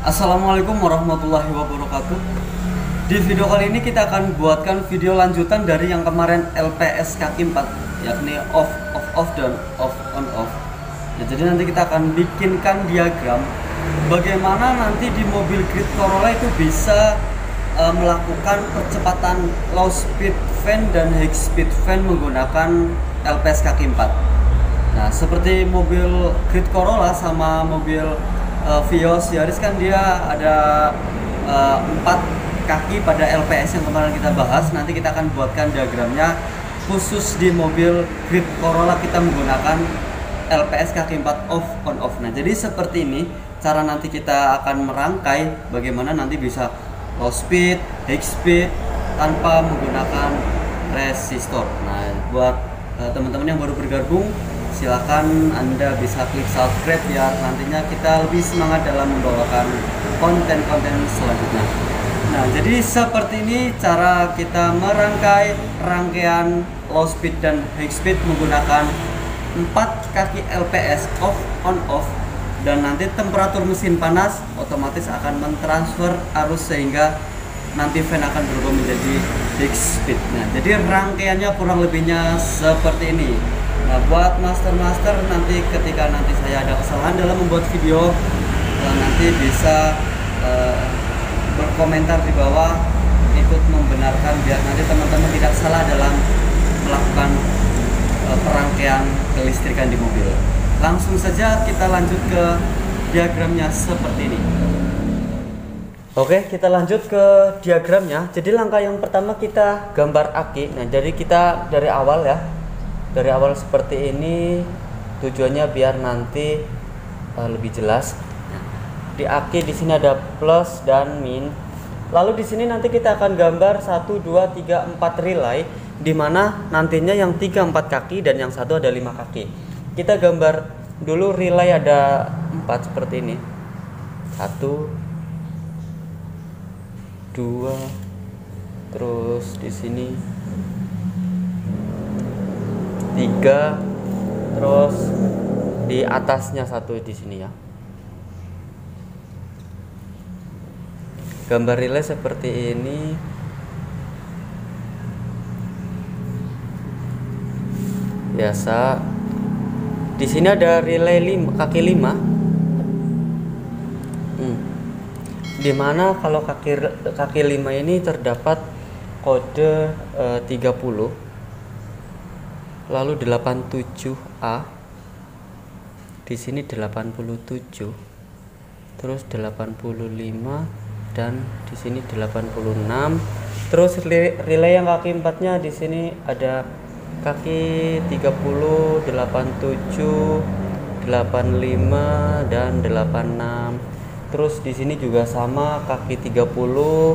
Assalamualaikum warahmatullahi wabarakatuh. Di video kali ini kita akan buatkan video lanjutan dari yang kemarin LPS kaki 4, yakni off dan on off. Ya, jadi nanti kita akan bikinkan diagram bagaimana nanti di mobil Grid Corolla itu bisa melakukan percepatan low speed fan dan high speed fan menggunakan LPS kaki 4. Nah, seperti mobil Grid Corolla sama mobil Vios Yaris kan dia ada 4 kaki pada LPS yang kemarin kita bahas. Nanti kita akan buatkan diagramnya khusus di mobil Grid Corolla kita menggunakan LPS kaki 4 off on off. Nah, jadi seperti ini cara nanti kita akan merangkai bagaimana nanti bisa low speed, high speed tanpa menggunakan resistor. Nah, buat teman-teman yang baru bergabung, silakan Anda bisa klik subscribe biar nantinya kita lebih semangat dalam membawakan konten-konten selanjutnya. Nah, jadi seperti ini cara kita merangkai rangkaian low speed dan high speed menggunakan 4 kaki LPS off on off, dan nanti temperatur mesin panas otomatis akan mentransfer arus sehingga nanti fan akan berubah menjadi high speed. Nah, jadi rangkaiannya kurang lebihnya seperti ini. Nah, buat master nanti ketika nanti saya ada kesalahan dalam membuat video, nanti bisa berkomentar di bawah, ikut membenarkan biar nanti teman-teman tidak salah dalam melakukan perangkaian kelistrikan di mobil. Langsung saja kita lanjut ke diagramnya seperti ini. Oke, kita lanjut ke diagramnya. Jadi langkah yang pertama kita gambar aki. Nah, jadi kita dari awal ya. Dari awal seperti ini, tujuannya biar nanti lebih jelas. Di aki di sini ada plus dan min. Lalu di sini nanti kita akan gambar 1 2 3 4 relay, di mana nantinya yang 3 4 kaki dan yang satu ada 5 kaki. Kita gambar dulu relay ada 4 seperti ini. 1 2, terus di sini 3, terus di atasnya 1 di sini ya. Gambar relay seperti ini. Biasa. Di sini ada relay kaki 5. Dimana kalau kaki 5 ini terdapat kode 30, lalu 87A, di sini 87, terus 85, dan di sini 86. Terus relay yang kaki 4-nya di sini ada kaki 30, 87, 85 dan 86. Terus di sini juga sama, kaki 30,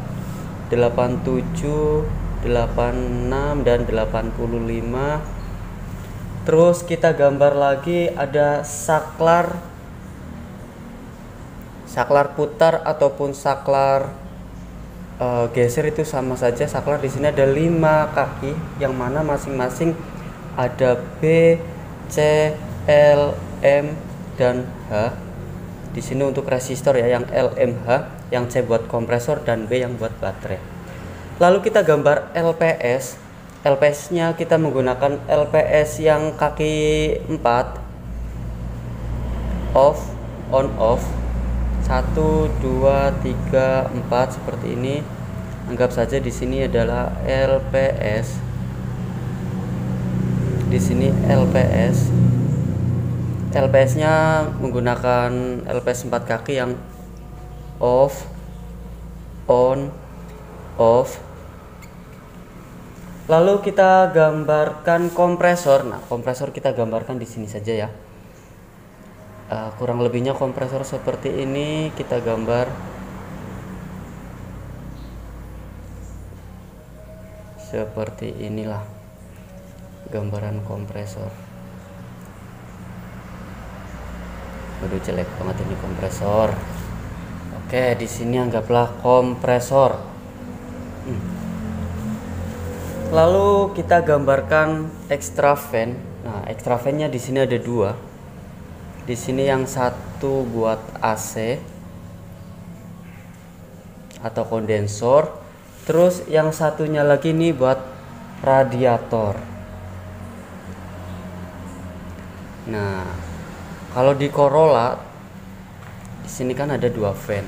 87, 86 dan 85. Terus kita gambar lagi ada saklar putar ataupun saklar geser, itu sama saja. Saklar di sini ada 5 kaki yang mana masing-masing ada B, C, L, M dan H. Di sini untuk resistor ya, yang L, M, H, yang C buat kompresor dan B yang buat baterai. Lalu kita gambar LPS. LPS-nya kita menggunakan LPS yang kaki 4 off on off. 1 2 3 4 seperti ini. Anggap saja di sini adalah LPS. Di sini LPS. LPS-nya menggunakan LPS 4 kaki yang off, on, off. Lalu kita gambarkan kompresor. Nah, kompresor kita gambarkan di sini saja ya. Kurang lebihnya kompresor seperti ini kita gambar. Seperti inilah gambaran kompresor. Waduh, jelek banget ini kompresor. Oke, di sini anggaplah kompresor. Lalu kita gambarkan extra fan. Nah, extra fan-nya di sini ada 2. Di sini yang satu buat AC, atau kondensor. Terus yang satunya lagi nih buat radiator. Nah, kalau di Corolla di sini kan ada 2 fan.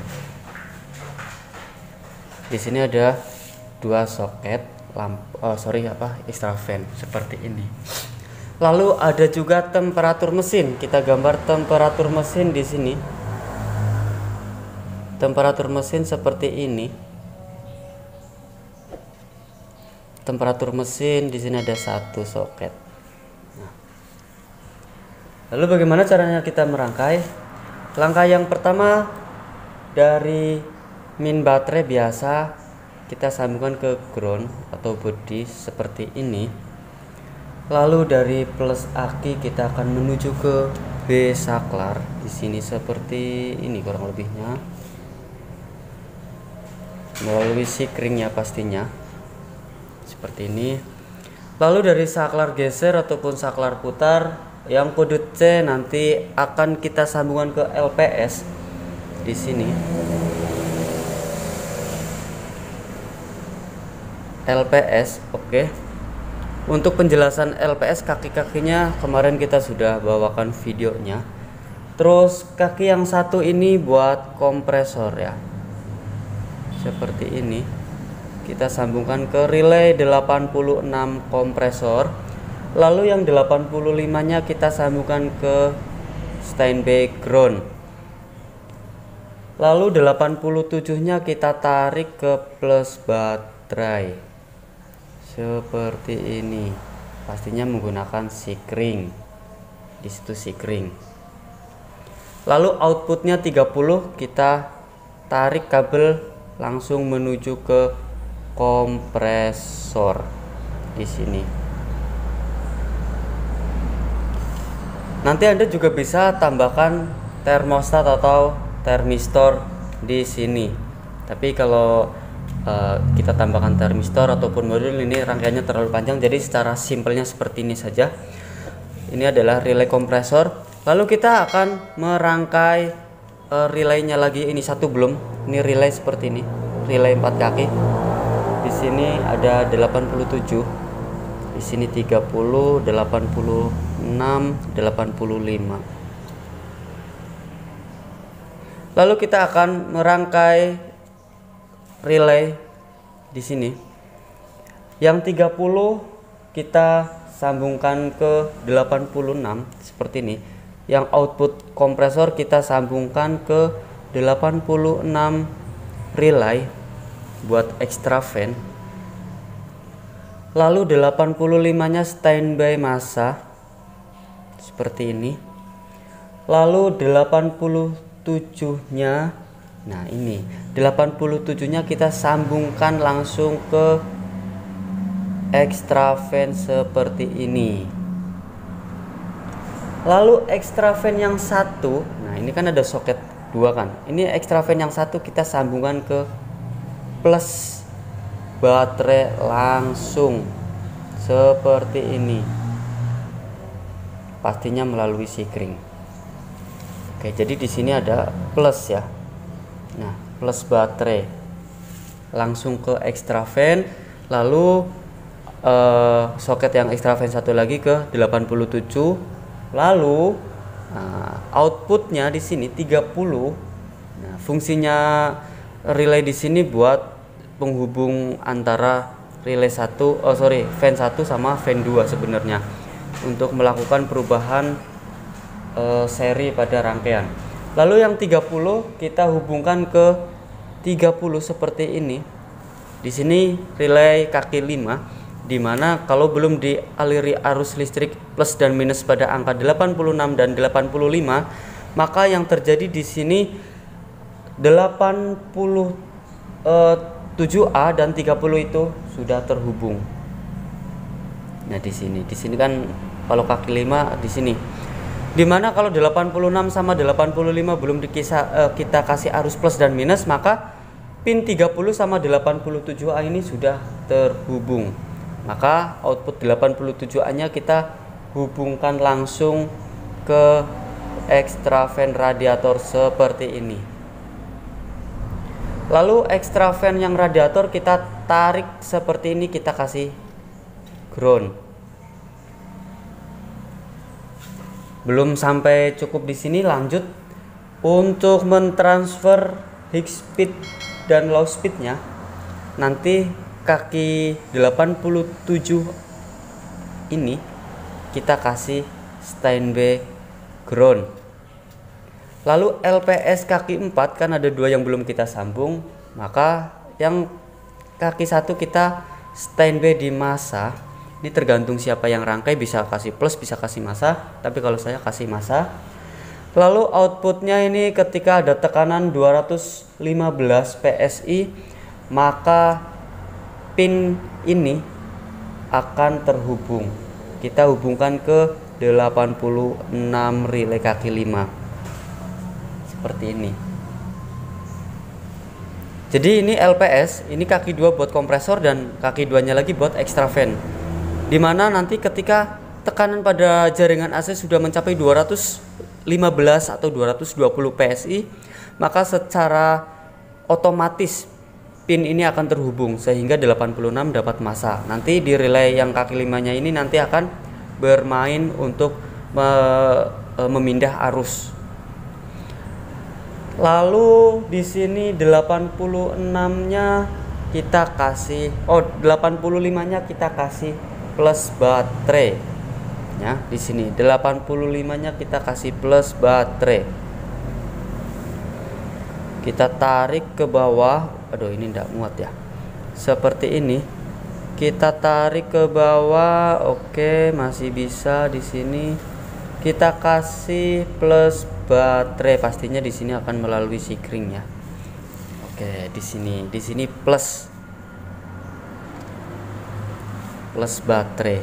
Di sini ada 2 soket extra fan seperti ini. Lalu ada juga temperatur mesin. Kita gambar temperatur mesin di sini. Temperatur mesin seperti ini. Temperatur mesin di sini ada 1 soket. Nah. Lalu bagaimana caranya kita merangkai? Langkah yang pertama, dari min baterai biasa kita sambungkan ke ground atau body seperti ini. Lalu dari plus aki kita akan menuju ke B saklar di sini seperti ini kurang lebihnya. Melalui sikringnya pastinya. Seperti ini. Lalu dari saklar geser ataupun saklar putar yang kode C nanti akan kita sambungkan ke LPS di sini. LPS, oke. Untuk penjelasan LPS, kaki-kakinya kemarin kita sudah bawakan videonya. Terus kaki yang satu ini buat kompresor ya. Seperti ini. Kita sambungkan ke relay 86 kompresor. Lalu yang 85-nya kita sambungkan ke standby ground. Lalu 87-nya kita tarik ke plus baterai. Seperti ini. Pastinya menggunakan sikring. Di situ sikring. Lalu outputnya 30, kita tarik kabel langsung menuju ke kompresor di sini. Nanti Anda juga bisa tambahkan termostat atau termistor di sini. Tapi kalau kita tambahkan termistor ataupun modul ini rangkaiannya terlalu panjang, jadi secara simpelnya seperti ini saja. Ini adalah relay kompresor. Lalu kita akan merangkai relaynya lagi. Ini satu belum. Ini relay seperti ini. Relay 4 kaki. Di sini ada 87. Di sini 30, 86, 85. Lalu kita akan merangkai relay di sini. Yang 30 kita sambungkan ke 86 seperti ini. Yang output kompresor kita sambungkan ke 86 relay buat extra fan. Lalu 85-nya standby massa seperti ini. Lalu 87-nya, nah ini 87-nya kita sambungkan langsung ke extra fan seperti ini. Lalu extra fan yang satu, nah ini kan ada soket 2 kan. Ini extra fan yang satu kita sambungkan ke plus baterai langsung seperti ini. Pastinya melalui sikring. Oke, jadi di sini ada plus ya. Nah, plus baterai langsung ke extra fan, lalu soket yang extra fan satu lagi ke 87. Lalu outputnya di sini 30. Nah, fungsinya relay di sini buat penghubung antara relay fan 1 sama fan 2 sebenarnya, untuk melakukan perubahan seri pada rangkaian. Lalu yang 30 kita hubungkan ke 30 seperti ini. Di sini relay kaki 5, dimana kalau belum dialiri arus listrik plus dan minus pada angka 86 dan 85, maka yang terjadi di sini 87A dan 30 itu sudah terhubung. Nah, di sini kan kalau kaki 5 di sini. Dimana kalau 86 sama 85 belum kita kasih arus plus dan minus, maka pin 30 sama 87A ini sudah terhubung. Maka output 87A-nya kita hubungkan langsung ke extra fan radiator seperti ini. Lalu extra fan yang radiator kita tarik seperti ini, kita kasih ground. Belum sampai cukup di sini, lanjut untuk mentransfer high speed dan low speednya. Nanti kaki 87 ini kita kasih standby ground. Lalu LPS kaki 4 kan ada 2 yang belum kita sambung, maka yang kaki 1 kita standby di massa. Ini tergantung siapa yang rangkai, bisa kasih plus, bisa kasih massa, tapi kalau saya kasih massa. Lalu outputnya ini ketika ada tekanan 215 PSI, maka pin ini akan terhubung. Kita hubungkan ke 86 relay kaki 5 seperti ini. Jadi ini LPS, ini kaki 2 buat kompresor dan kaki 2 nya lagi buat extra fan. Dimana nanti ketika tekanan pada jaringan AC sudah mencapai 215 atau 220 PSI, maka secara otomatis pin ini akan terhubung sehingga 86 dapat massa. Nanti di relay yang kaki 5 nya ini nanti akan bermain untuk memindah arus. Lalu di sini 86-nya kita kasih 85-nya kita kasih plus baterai. Ya, di sini 85-nya kita kasih plus baterai. Kita tarik ke bawah. Aduh, ini enggak muat ya. Seperti ini. Kita tarik ke bawah. Oke, masih bisa di sini. Kita kasih plus baterai, pastinya di sini akan melalui sikring ya. Oke, di sini plus baterai.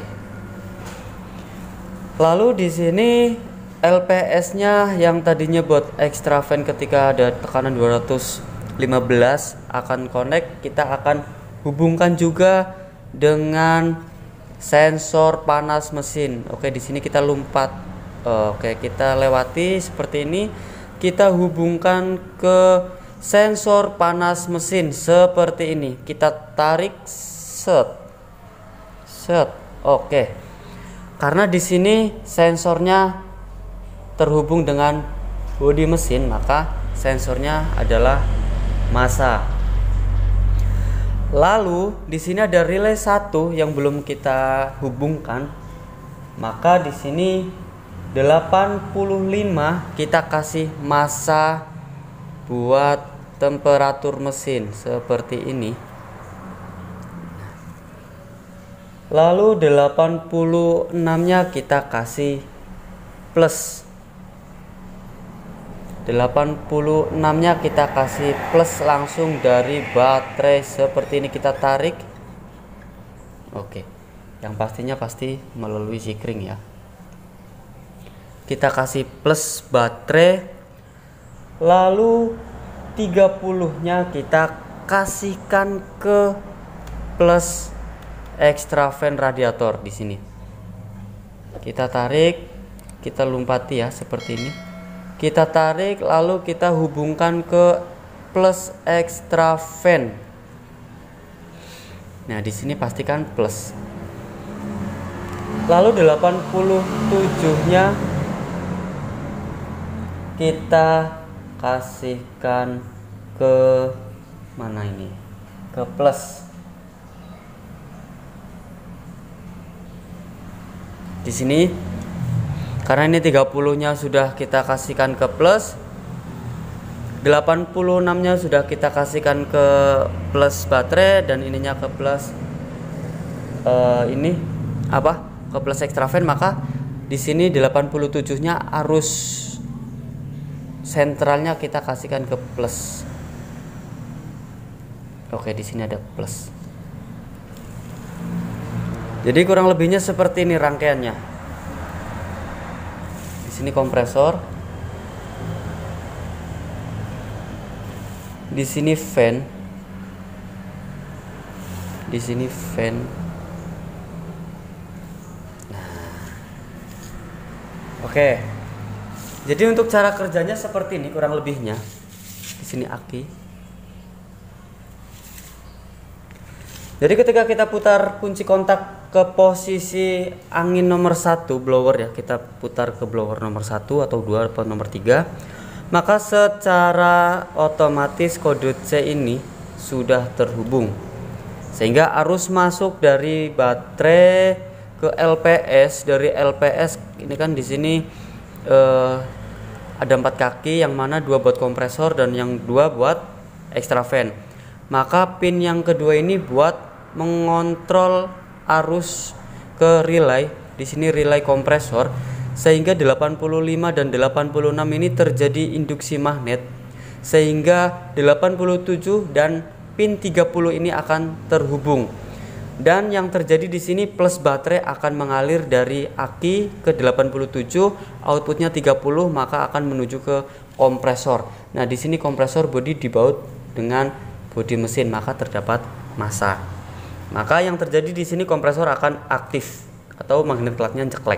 Lalu di sini LPS-nya yang tadinya buat extra fan ketika ada tekanan 215 akan connect, kita akan hubungkan juga dengan sensor panas mesin. Oke, di sini kita lompat. Oke, kita lewati seperti ini. Kita hubungkan ke sensor panas mesin seperti ini. Kita tarik set. Oke. Karena di sini sensornya terhubung dengan bodi mesin, maka sensornya adalah massa. Lalu di sini ada relay 1 yang belum kita hubungkan. Maka di sini 85 kita kasih massa buat temperatur mesin seperti ini. Lalu 86-nya kita kasih plus. 86-nya kita kasih plus langsung dari baterai seperti ini, kita tarik. Oke. Yang pastinya pasti melalui sikring ya. Kita kasih plus baterai. Lalu 30-nya kita kasihkan ke plus extra fan radiator di sini. Kita tarik, kita lompati ya seperti ini. Kita tarik lalu kita hubungkan ke plus extra fan. Nah, di sini pastikan plus. Lalu 87-nya kita kasihkan ke mana ini? Ke plus. Di sini karena ini 30-nya sudah kita kasihkan ke plus, 86-nya sudah kita kasihkan ke plus baterai, dan ininya ke plus ke plus extra fan, maka di sini 87-nya arus sentralnya kita kasihkan ke plus. Oke, di sini ada plus. Jadi kurang lebihnya seperti ini rangkaiannya. Di sini kompresor. Di sini fan. Di sini fan. Oke. Jadi untuk cara kerjanya seperti ini kurang lebihnya. Di sini aki. Jadi ketika kita putar kunci kontak ke posisi angin nomor 1 blower ya, kita putar ke blower nomor 1 atau 2 atau nomor 3, maka secara otomatis kode C ini sudah terhubung, sehingga arus masuk dari baterai ke LPS. Dari LPS ini kan di sini ada 4 kaki, yang mana 2 buat kompresor dan yang 2 buat extra fan. Maka pin yang kedua ini buat mengontrol arus ke relay. Di sini relay kompresor, sehingga 85 dan 86 ini terjadi induksi magnet, sehingga 87 dan pin 30 ini akan terhubung. Dan yang terjadi di sini plus baterai akan mengalir dari aki ke 87, outputnya 30, maka akan menuju ke kompresor. Nah, di sini kompresor bodi dibaut dengan bodi mesin, maka terdapat massa. Maka yang terjadi di sini kompresor akan aktif atau magnet clutch-nya ceklek.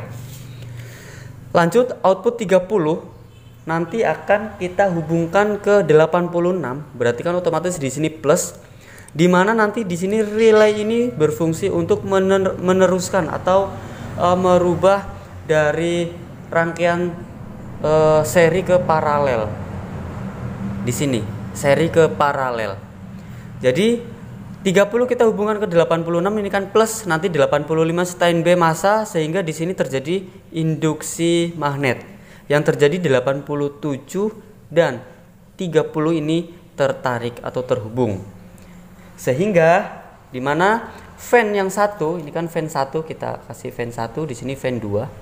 Lanjut, output 30 nanti akan kita hubungkan ke 86, berarti kan otomatis di sini plus, di mana nanti di sini relay ini berfungsi untuk meneruskan atau merubah dari rangkaian seri ke paralel. Di sini seri ke paralel. Jadi 30 kita hubungkan ke 86, ini kan plus, nanti 85 standby massa, sehingga di sini terjadi induksi magnet. Yang terjadi 87 dan 30 ini tertarik atau terhubung. Sehingga di mana fan yang satu, ini kan fan 1, kita kasih fan 1, di sini fan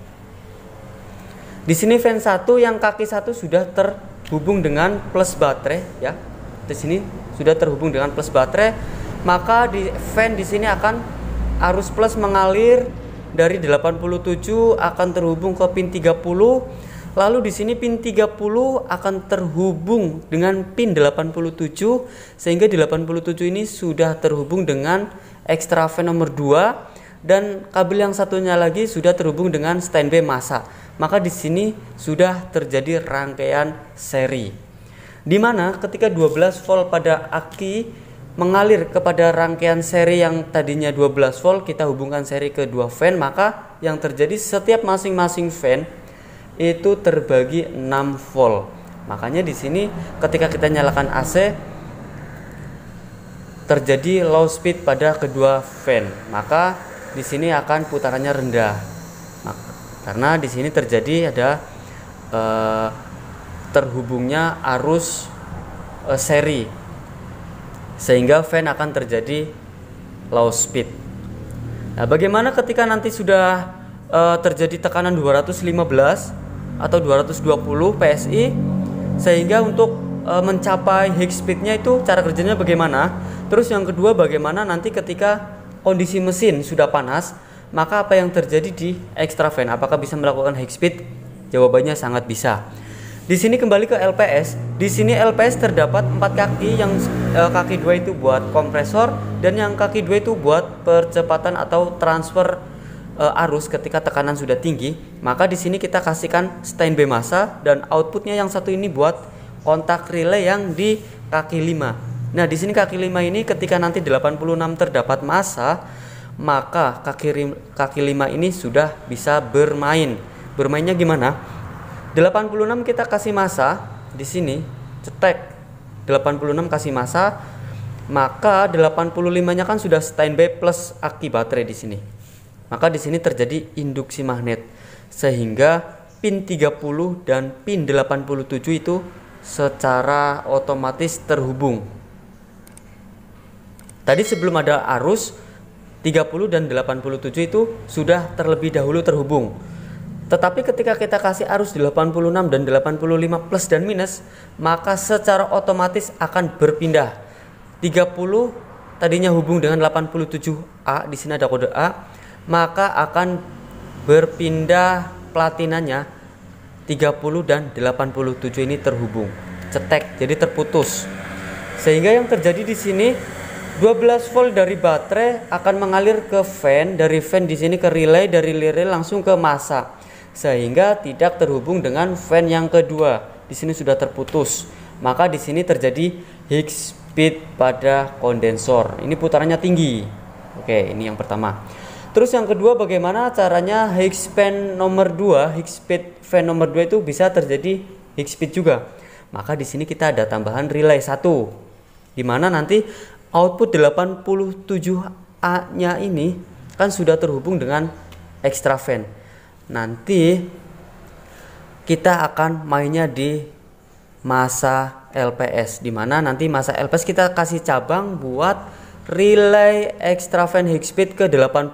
2. Di sini fan 1 yang kaki 1 sudah terhubung dengan plus baterai ya. Di sini sudah terhubung dengan plus baterai. Maka di fan di sini akan arus plus mengalir dari 87 akan terhubung ke pin 30. Lalu di sini pin 30 akan terhubung dengan pin 87, sehingga di 87 ini sudah terhubung dengan extra fan nomor 2, dan kabel yang satunya lagi sudah terhubung dengan standby massa. Maka di sini sudah terjadi rangkaian seri, di mana ketika 12 volt pada aki mengalir kepada rangkaian seri yang tadinya 12 volt, kita hubungkan seri ke 2 fan, maka yang terjadi setiap masing-masing fan itu terbagi 6 volt. Makanya di sini ketika kita nyalakan AC terjadi low speed pada kedua fan, maka di sini akan putarannya rendah. Karena di sini terjadi ada terhubungnya arus seri, sehingga fan akan terjadi low speed. Nah, bagaimana ketika nanti sudah terjadi tekanan 215 atau 220 PSI, sehingga untuk mencapai high speednya itu cara kerjanya bagaimana? Terus yang kedua, bagaimana nanti ketika kondisi mesin sudah panas, maka apa yang terjadi di extra fan? Apakah bisa melakukan high speed? Jawabannya sangat bisa. Di sini kembali ke LPS. Di sini LPS terdapat 4 kaki, yang kaki 2 itu buat kompresor dan yang kaki 2 itu buat percepatan atau transfer arus ketika tekanan sudah tinggi. Maka di sini kita kasihkan standby massa, dan outputnya yang satu ini buat kontak relay yang di kaki 5. Nah, di sini kaki 5 ini ketika nanti 86 terdapat massa, maka kaki 5 ini sudah bisa bermain. Bermainnya gimana? 86 kita kasih massa di sini, cetek 86 kasih massa, maka 85-nya kan sudah standby plus aki baterai di sini. Maka di sini terjadi induksi magnet, sehingga pin 30 dan pin 87 itu secara otomatis terhubung. Tadi sebelum ada arus 30 dan 87 itu sudah terlebih dahulu terhubung. Tetapi ketika kita kasih arus 86 dan 85 plus dan minus, maka secara otomatis akan berpindah. 30 tadinya hubung dengan 87A, di sini ada kode A, maka akan berpindah platinanya 30 dan 87 ini terhubung. Cetek, jadi terputus. Sehingga yang terjadi di sini 12 volt dari baterai akan mengalir ke fan, dari fan di sini ke relay, dari relay langsung ke massa, sehingga tidak terhubung dengan fan yang kedua. Di sini sudah terputus. Maka di sini terjadi high speed pada kondensor. Ini putarannya tinggi. Oke, ini yang pertama. Terus yang kedua, bagaimana caranya High-speed fan nomor 2 itu bisa terjadi High-speed juga. Maka di sini kita ada tambahan relay 1, di mana nanti output 87A-nya ini kan sudah terhubung dengan extra fan. Nanti kita akan mainnya di masa LPS, di mana nanti masa LPS kita kasih cabang buat relay extra fan High-speed ke 85.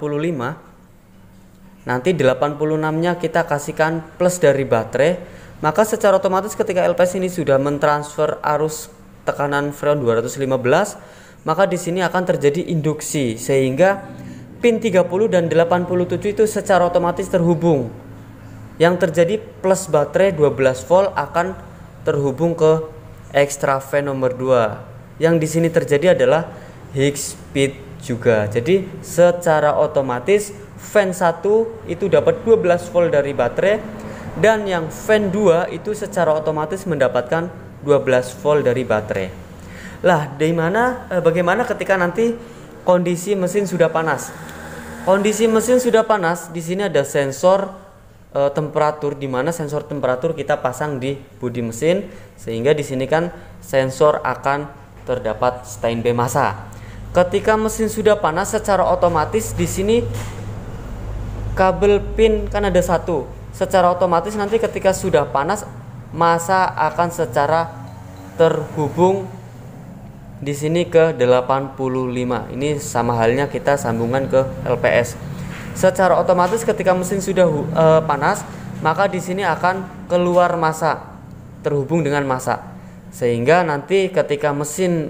Nanti 86-nya kita kasihkan plus dari baterai. Maka secara otomatis ketika LPS ini sudah mentransfer arus tekanan freon 215, maka di sini akan terjadi induksi sehingga pin 30 dan 87 itu secara otomatis terhubung. Yang terjadi plus baterai 12 volt akan terhubung ke extra fan nomor 2. Yang di sini terjadi adalah High-speed juga. Jadi secara otomatis fan 1 itu dapat 12 volt dari baterai, dan yang fan 2 itu secara otomatis mendapatkan 12 volt dari baterai. Lah, bagaimana ketika nanti kondisi mesin sudah panas? Kondisi mesin sudah panas, di sini ada sensor temperatur, di mana sensor temperatur kita pasang di bodi mesin, sehingga di sini kan sensor akan terdapat standby massa. Ketika mesin sudah panas, secara otomatis di sini kabel pin kan ada satu. Secara otomatis nanti ketika sudah panas, massa akan secara terhubung di sini ke 85. Ini sama halnya kita sambungan ke LPS. Secara otomatis ketika mesin sudah panas, maka di sini akan keluar massa, terhubung dengan massa. Sehingga nanti ketika mesin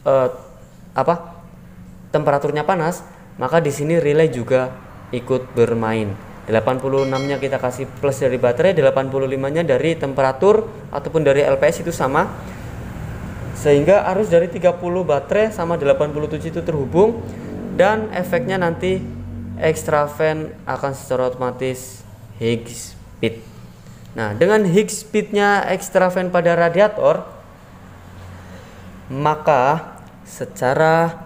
temperaturnya panas, maka di sini relay juga ikut bermain. 86-nya kita kasih plus dari baterai, 85-nya dari temperatur ataupun dari LPS itu sama. Sehingga arus dari 30 baterai sama 87 itu terhubung, dan efeknya nanti extra fan akan secara otomatis High-speed. Nah, dengan High-speednya extra fan pada radiator, maka secara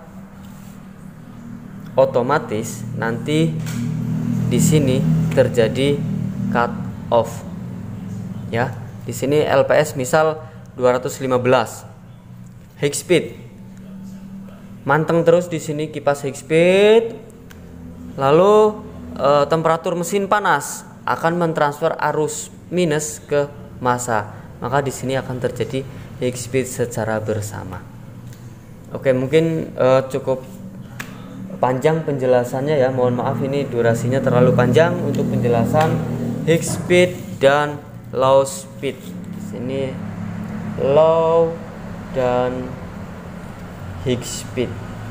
otomatis nanti di sini terjadi cut off. Ya, di sini LPS misal 215 High-speed. Manteng terus di sini kipas High-speed. Lalu temperatur mesin panas akan mentransfer arus minus ke massa. Maka di sini akan terjadi High-speed secara bersama. Oke, mungkin cukup panjang penjelasannya ya, mohon maaf ini durasinya terlalu panjang untuk penjelasan High-speed dan low speed. Di sini low dan High-speed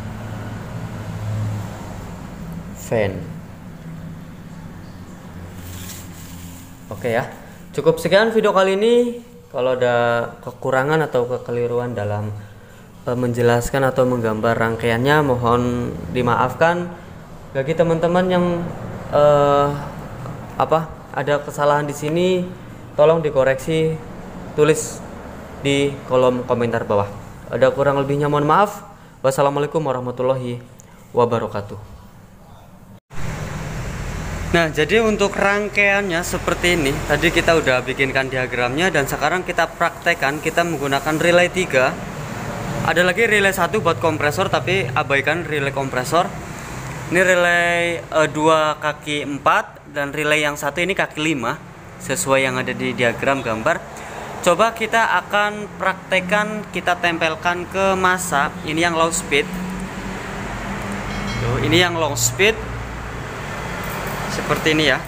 fan. Oke ya, cukup sekian video kali ini. Kalau ada kekurangan atau kekeliruan dalam menjelaskan atau menggambar rangkaiannya, mohon dimaafkan. Bagi teman-teman yang ada kesalahan di sini, tolong dikoreksi, tulis di kolom komentar bawah. Ada kurang lebihnya mohon maaf. Wassalamualaikum warahmatullahi wabarakatuh. Nah, jadi untuk rangkaiannya seperti ini. Tadi kita udah bikinkan diagramnya, dan sekarang kita praktekkan. Kita menggunakan relay 3. Ada lagi relay 1 buat kompresor, tapi abaikan relay kompresor. Ini relay 2 kaki 4, dan relay yang satu ini kaki 5, sesuai yang ada di diagram gambar. Coba kita akan praktekkan, kita tempelkan ke massa. Ini yang low speed. Tuh, ini yang low speed. Seperti ini ya.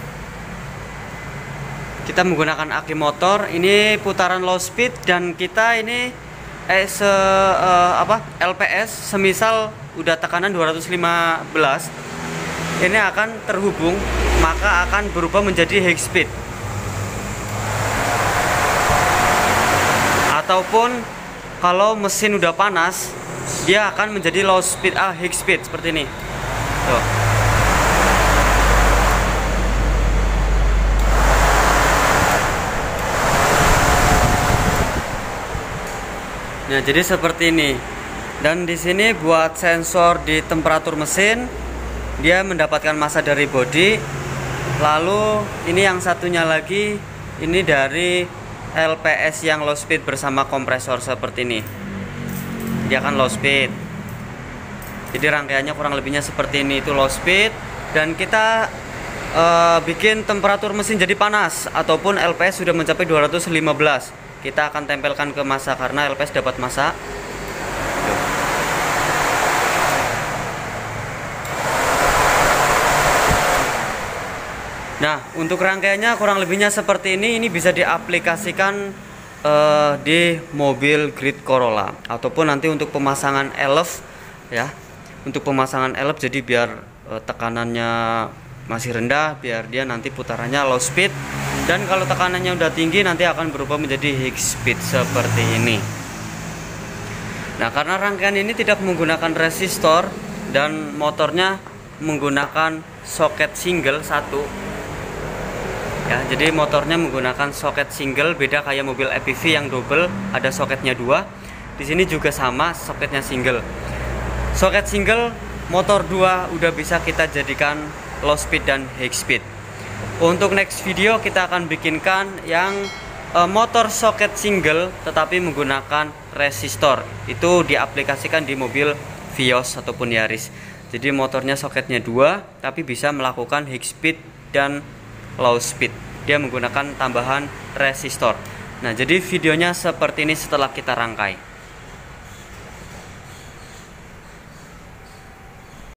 Kita menggunakan aki motor. Ini putaran low speed, dan kita ini LPS semisal udah tekanan 215, ini akan terhubung, maka akan berubah menjadi High-speed. Ataupun kalau mesin udah panas, dia akan menjadi low speed High-speed seperti ini. Tuh. Nah, jadi seperti ini. Dan di sini buat sensor di temperatur mesin, dia mendapatkan massa dari body. Lalu ini yang satunya lagi, ini dari LPS yang low speed bersama kompresor seperti ini. Dia kan low speed, jadi rangkaiannya kurang lebihnya seperti ini, itu low speed. Dan kita bikin temperatur mesin jadi panas ataupun LPS sudah mencapai 215, kita akan tempelkan ke massa karena LPS dapat massa. Nah, untuk rangkaiannya kurang lebihnya seperti ini bisa diaplikasikan di mobil Grid Corolla ataupun nanti untuk pemasangan elf ya. Untuk pemasangan elf, jadi biar tekanannya masih rendah, biar dia nanti putarannya low speed, dan kalau tekanannya udah tinggi nanti akan berubah menjadi high speed seperti ini. Nah, karena rangkaian ini tidak menggunakan resistor dan motornya menggunakan soket single satu ya, jadi motornya menggunakan soket single, beda kayak mobil EPV yang double ada soketnya dua. Di sini juga sama, soketnya single. Soket single motor 2 udah bisa kita jadikan low speed dan high speed. Untuk next video kita akan bikinkan yang motor soket single tetapi menggunakan resistor. Itu diaplikasikan di mobil Vios ataupun Yaris. Jadi motornya soketnya 2 tapi bisa melakukan high speed dan low speed, dia menggunakan tambahan resistor. Nah, jadi videonya seperti ini setelah kita rangkai.